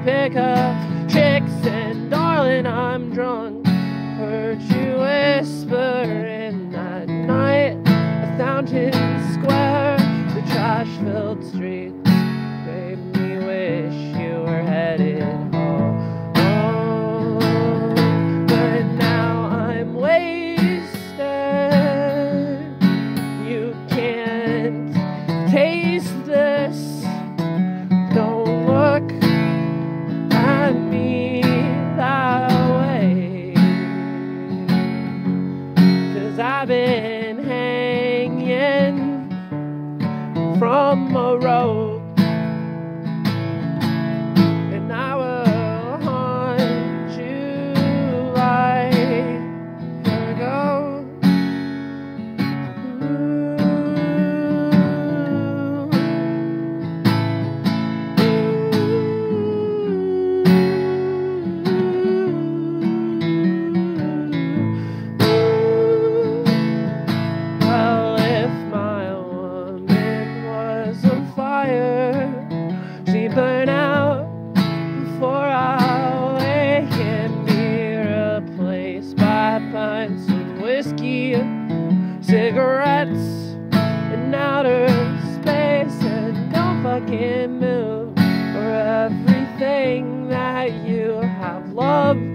pick up chicks, and darling, I'm drunk. Heard you whisper in that night, a fountain square, the trash-filled streets made me wish you were headed home. But now I'm wasted. You can't taste this. Don't look at me that way, 'cause I've been hanging from a rope, and I will haunt you like a ghost. Well, if my woman was on fire, she burned out before I wake and be replaced by pints of whiskey, cigarettes, and outer space, and no fucking move for everything that you have loved